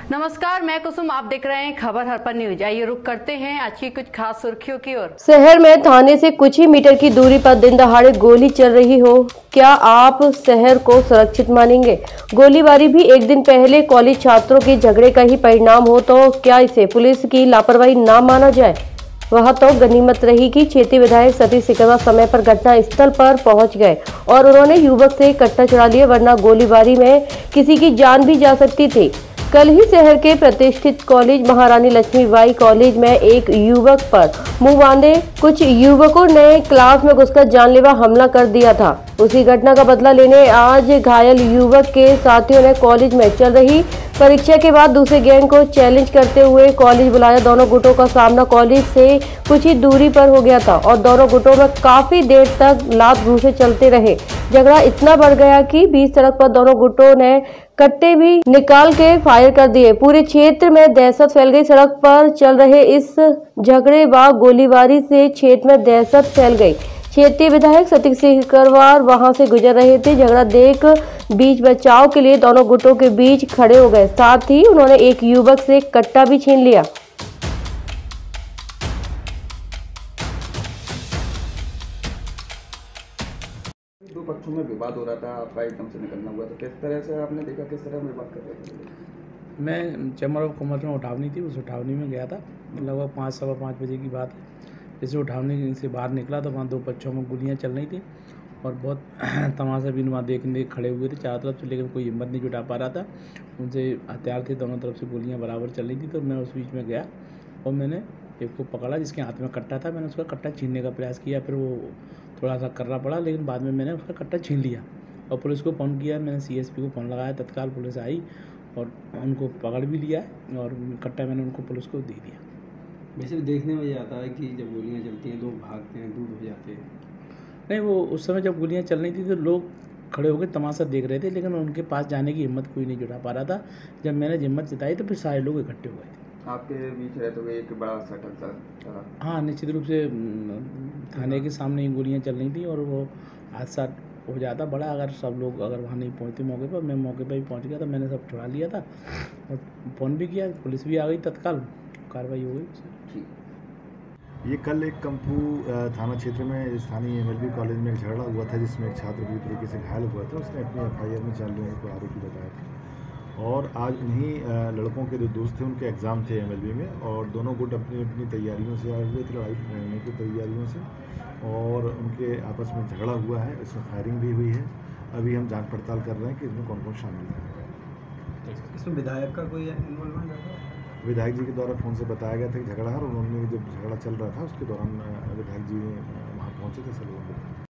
नमस्कार, मैं कुसुम। आप देख रहे हैं खबर हरपन न्यूज। आइए रुक करते हैं आज की कुछ खास सुर्खियों की ओर। शहर में थाने से कुछ ही मीटर की दूरी पर दिन दहाड़े गोली चल रही हो, क्या आप शहर को सुरक्षित मानेंगे? गोलीबारी भी एक दिन पहले कॉलेज छात्रों के झगड़े का ही परिणाम हो तो क्या इसे पुलिस की लापरवाही ना माना जाए? वह तो गनीमत रही कि क्षेत्रीय विधायक सतीश सिकरवार समय पर घटना स्थल पर पहुंच गए और उन्होंने युवक से कट्टा छुड़ा लिया, वरना गोलीबारी में किसी की जान भी जा सकती थी। कल ही शहर के प्रतिष्ठित कॉलेज महारानी लक्ष्मीबाई कॉलेज में एक युवक पर मुंह बांधे कुछ युवकों ने क्लास में घुसकर जानलेवा हमला कर दिया था। उसी घटना का बदला लेने आज घायल युवक के साथियों ने कॉलेज में चल रही परीक्षा के बाद दूसरे गैंग को चैलेंज करते हुए कॉलेज बुलाया। दोनों गुटों का सामना कॉलेज से कुछ ही दूरी पर हो गया था और दोनों गुटों में काफी देर तक लात घूंसे चलते रहे। झगड़ा इतना बढ़ गया कि बीच सड़क पर दोनों गुटों ने कट्टे भी निकाल के फायर कर दिए। पूरे क्षेत्र में दहशत फैल गई। सड़क पर चल रहे इस झगड़े व गोलीबारी से क्षेत्र में दहशत फैल गई। क्षेत्रीय विधायक सतीश सिकरवार वहां से गुजर रहे थे। झगड़ा देख बीच बचाव के लिए दोनों गुटों के बीच खड़े हो गए, साथ ही उन्होंने एक युवक से कट्टा भी छीन लिया। दो पक्षों में विवाद हो रहा था, आपका एकदम से निकलना हुआ, तो किस तरह से आपने देखा, किस तरह विवाद कर रहे थे? मैं चैम्बर ऑफ कॉमर्स में उठावनी थी, उस उठावनी में गया था। लगभग 5-5:15 बजे की बात है। जैसे उठावनी से बाहर निकला तो वहाँ दो पक्षों में गोलियाँ चल रही थी और बहुत तमाशा भी वहाँ देखने खड़े हुए थे चारों तरफ से, लेकिन कोई हिम्मत नहीं जुटा पा रहा था। उनसे हथियार थे, दोनों तरफ से गोलियाँ बराबर चल रही थी। तो मैं उस बीच में गया और मैंने एक को पकड़ा जिसके हाथ में कट्टा था। मैंने उसका कट्टा छीनने का प्रयास किया, फिर वो थोड़ा सा करना पड़ा, लेकिन बाद में मैंने उसका कट्टा छीन लिया और पुलिस को फ़ोन किया। मैंने सीएसपी को फ़ोन लगाया, तत्काल पुलिस आई और उनको पकड़ भी लिया और कट्टा मैंने उनको पुलिस को दे दिया। वैसे देखने में ये आता है कि जब गोलियां चलती हैं लोग भागते हैं, दूर हो जाते हैं। नहीं, वो उस समय जब गोलियां चल रही थी तो लोग खड़े होकर तमाशा देख रहे थे, लेकिन उनके पास जाने की हिम्मत कोई नहीं जुटा पा रहा था। जब मैंने हिम्मत जताई तो फिर सारे लोग इकट्ठे हुए थे। आपके बीच रहते हुए एक बड़ा सटल था। हाँ, निश्चित रूप से थाने के सामने ही गोलियां चल रही थी और वो हादसा हो जाता बड़ा अगर सब लोग वहाँ नहीं पहुँचते मौके पर। मैं मौके पर ही पहुँच गया था, मैंने सब छुड़ा लिया था और फ़ोन भी किया, पुलिस भी आ गई, तत्काल कार्रवाई हो गई। ये कल एक कंपू थाना क्षेत्र में स्थानीय MLB कॉलेज में एक झगड़ा हुआ था, जिसमें एक छात्र बुरी तरीके से घायल हुआ था। उसने अपनी FIR में 4 लोगों को आरोपी बताया था और आज उन्हीं लड़कों के जो दोस्त थे उनके एग्ज़ाम थे MLB में और दोनों गुट अपनी अपनी तैयारियों से आए हुए थे, लड़ाई लड़ने की तैयारियों से, और उनके आपस में झगड़ा हुआ है। इसमें फायरिंग भी हुई है। अभी हम जांच पड़ताल कर रहे हैं कि इसमें कौन कौन शामिल है। इसमें विधायक का कोई इन्वॉल्वमेंट है? विधायक जी के द्वारा फ़ोन से बताया गया था कि झगड़ा है और उन्होंने जब झगड़ा चल रहा था उसके दौरान विधायक जी वहाँ पहुँचे थे सब लोगों को।